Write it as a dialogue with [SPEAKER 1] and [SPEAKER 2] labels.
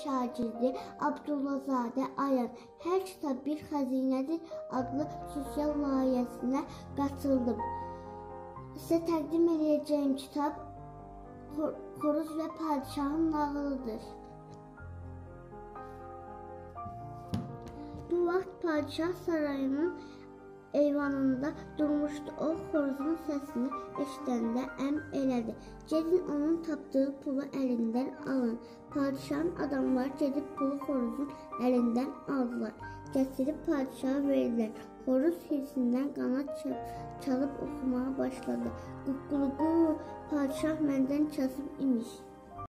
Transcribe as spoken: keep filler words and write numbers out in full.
[SPEAKER 1] şagirdi Abdullazadə Ayan Hər kitab bir xəzinədir adlı sosial layihəsinə qatıldım. Sizə təqdim edəcəyim kitab Xoruz və Padişahın nağılıdır. Bu vaxt padişah sarayının eyvanında durmuşdu. O xoruzun səsini eşidəndə əmr elədi. Gedin onun tapdığı pulu əlindən alın. Padişahın adamları gedib pulu xoruzun əlindən aldılar. Gətirib padişaha verdilər. Xoruz hirsindən qanad çalıb oxumağa başladı. Quqququ, padişah məndən kasıb imiş.